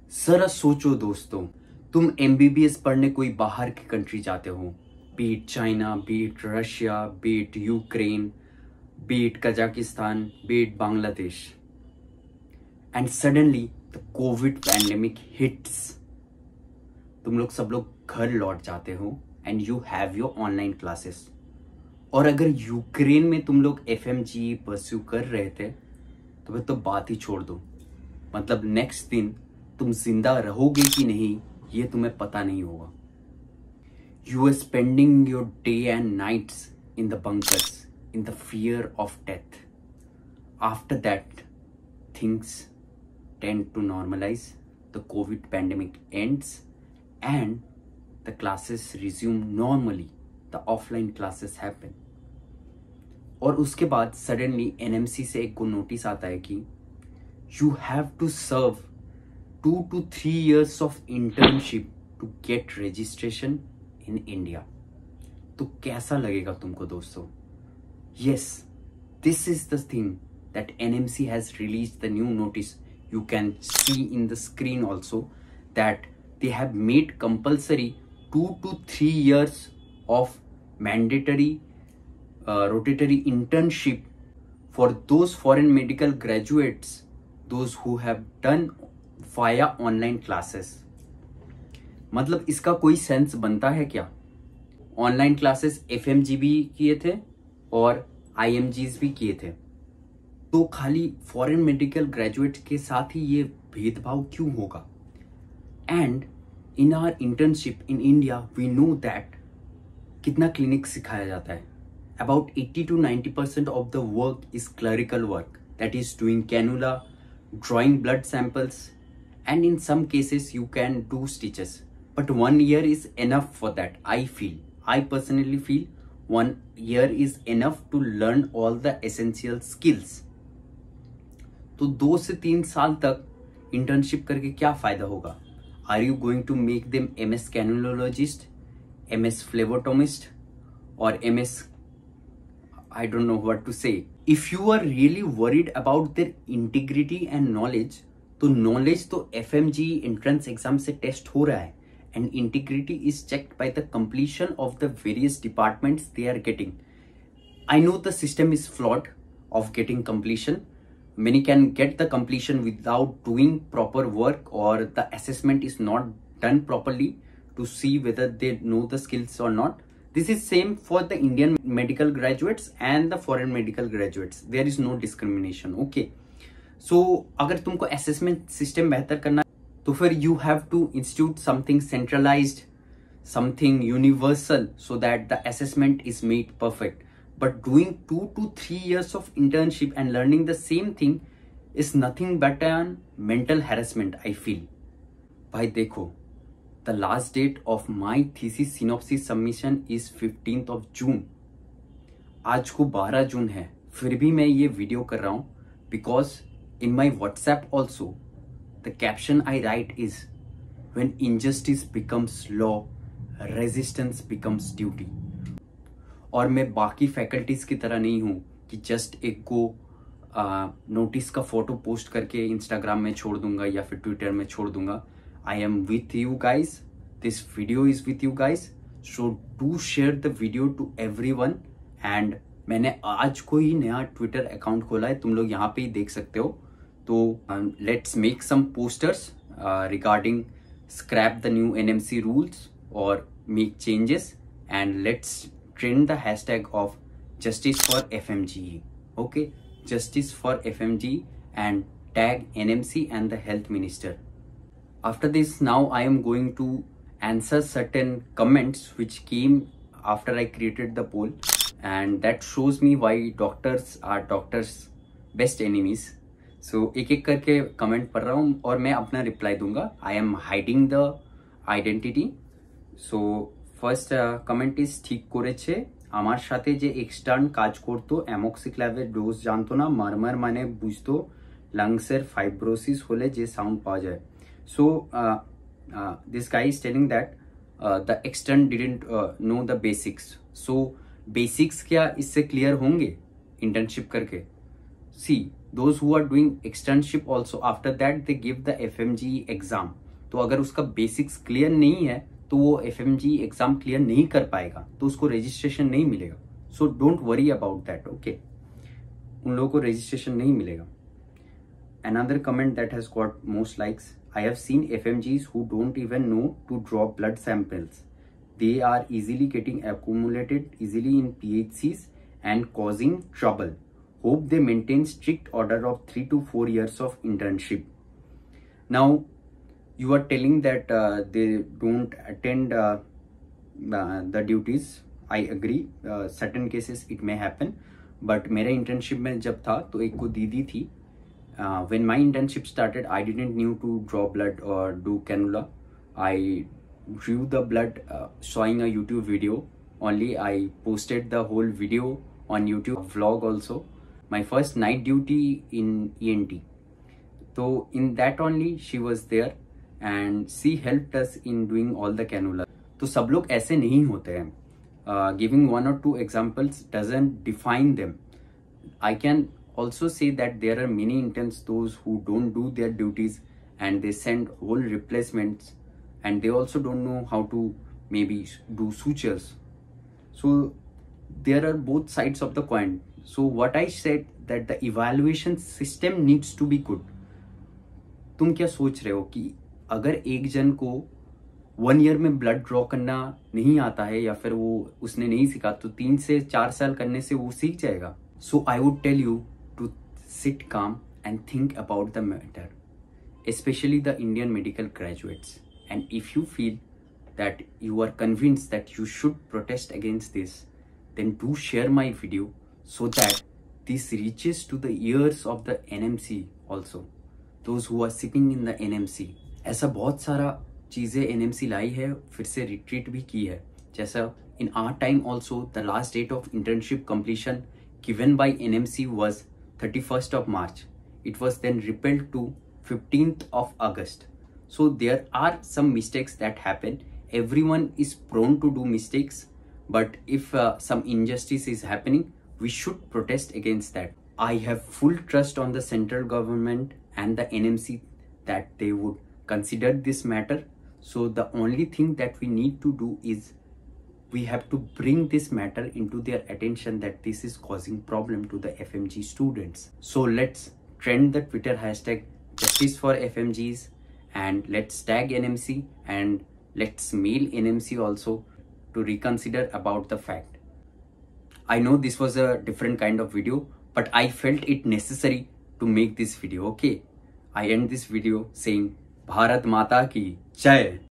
जरा सोचो दोस्तों, तुम एमबीबीएस पढ़ने कोई बाहर की कंट्री जाते हो, beat China, beat Russia, beat Ukraine, beat Kazakhstan, beat Bangladesh, and suddenly the covid pandemic hits. तुम लोग सब लोग घर लौट जाते हो एंड you have your online classes. और अगर यूक्रेन में तुम लोग एफएमजी परस्यू कर रहे थे तो फिर तो बात ही छोड़ दो। मतलब नेक्स्ट दिन तुम जिंदा रहोगे कि नहीं ये तुम्हें पता नहीं होगा। You are spending your day and nights in the bunkers in the fear of death. After that things tend to normalise, the covid pandemic ends and the classes resume normally, the offline classes happen. और उसके बाद suddenly NMC से एक को notice आता है कि you have to serve 2 to 3 years of internship to get registration in India। तो कैसा लगेगा तुमको दोस्तों? Yes, this is the thing that NMC has released the new notice. You can see in the screen also that they have made compulsory 2 to 3 years of mandatory rotatory internship for those foreign medical graduates, those who have done via online classes. मतलब इसका कोई sense बनता है क्या? Online classes FMG भी किए थे और आईएमजीज भी किए थे, तो खाली फॉरेन मेडिकल ग्रेजुएट के साथ ही ये भेदभाव क्यों होगा? And in our internship in India we know that कितना क्लिनिक सिखाया जाता है। About 80 to 90% of the work is clerical work, that is doing cannula, drawing blood samples, and in some cases you can do stitches, but 1 year is enough for that. I personally feel 1 year is enough to learn all the essential skills। तो 2 से 3 साल तक internship करके क्या फायदा होगा? Are you going to make them MS cannulologist, MS phlebotomist और MS I don't know what to say। If you are really worried about their integrity and knowledge, तो नॉलेज तो एफएमजी एंट्रेंस एग्जाम से test हो रहा है and integrity is checked by the completion of the various departments they are getting. I know the system is flawed of getting completion. Many can get the completion without doing proper work और the assessment is not done properly to see whether they know the skills और not. This is same for the Indian medical graduates and the foreign medical graduates. There is no discrimination. Okay. So अगर तुमको assessment system बेहतर करना है तो फिर you have to institute something centralized, something universal so that the assessment is made perfect. But doing 2 to 3 years of internship and learning the same thing is nothing but than mental harassment, I feel. भाई देखो, the last date of my thesis synopsis submission is 15th of June। आज को 12 जून है, फिर भी मैं ये video कर रहा हूँ because in my WhatsApp also the caption I write is when injustice becomes law, resistance becomes duty। और मैं बाकी फैकल्टीज की तरह नहीं हूँ कि जस्ट एक को नोटिस का फोटो पोस्ट करके इंस्टाग्राम में छोड़ दूंगा या फिर ट्विटर में छोड़ दूंगा। I am with you guys. This video is with you guys. So do share the video to everyone. And मैंने आज को ही नया ट्विटर अकाउंट खोला है, तुम लोग यहाँ पे ही देख सकते हो। तो let's make some posters regarding scrap the new NMC rules or make changes, and let's trend the hashtag of justice for FMG। Okay, justice for FMG and tag NMC and the health minister। After this, now I am going to answer certain comments which came after I created the poll, and that shows me why doctors are doctors' best enemies। So एक एक करके comment पढ़ रहा हूँ और मैं अपना reply दूंगा। I am hiding the identity। So first comment is ঠিক করেছে আমার সাথে যে এক্সটার্ন কাজ করতো অ্যামোক্সিক্লাভের ডোজ জানতো না, মারমার মানে বুঝতো লাংসের ফাইব্রোসিস হলে যে সাউন্ড পাওয়া যায়। So this guy is telling that the extern didn't know the basics। So basics क्या इससे clear होंगे internship करके? See, Those who are doing externship also, after that they give the FMG exam. तो अगर उसका basics clear नहीं है तो वो FMG एग्जाम क्लियर नहीं कर पाएगा, तो उसको रजिस्ट्रेशन नहीं मिलेगा. So don't worry about that. Okay, उन लोगों को रजिस्ट्रेशन नहीं मिलेगा. Another comment that has got most likes: I have seen FMGs who don't even know to draw blood samples. They are easily getting accumulated easily in PHCs and causing trouble. Hope they maintain strict order of 3 to 4 years of internship. Now, you are telling that they don't attend the duties. I agree. Certain cases it may happen. But मेरा internship में जब था तो एक को दीदी थी. When my internship started, I didn't knew to draw blood or do cannula. I drew the blood showing a YouTube video. Only I posted the whole video on YouTube, vlog also. My first night duty in ENT. So in that only she was there and she helped us in doing all the cannula. तो सब लोग ऐसे नहीं होते हैं. Giving one or two examples doesn't define them. I can also say that there are many interns those who don't do their duties and they send whole replacements, and they also don't know how to maybe do sutures. So there are both sides of the coin. So what I said that the evaluation system needs to be good. तुम क्या सोच रहे हो कि अगर एक जन को 1 ईयर में ब्लड ड्रॉ करना नहीं आता है या फिर वो उसने नहीं सीखा तो 3 से 4 साल करने से वो सीख जाएगा? So I would tell you to sit calm and think about the matter, especially the Indian medical graduates. And if you feel that you are convinced that you should protest against this, then do share my video so that this reaches to the ears of the NMC also, those who are sitting in the NMC. ऐसा बहुत सारा चीज़ें NMC लाई है, फिर से retreat भी की है. जैसा in our time also, the last date of internship completion given by NMC was 31st of March. It was then repealed to 15th of August. So there are some mistakes that happen. Everyone is prone to do mistakes, but if some injustice is happening, we should protest against that. I have full trust on the central government and the NMC that they would consider this matter. So the only thing that we need to do is we have to bring this matter into their attention that this is causing problem to the FMG students. So let's trend the Twitter hashtag justice for FMGs and let's tag NMC and let's mail NMC also to reconsider about the fact. I know this was a different kind of video, but I felt it necessary to make this video. Okay, I end this video saying Bharat Mata ki Jai.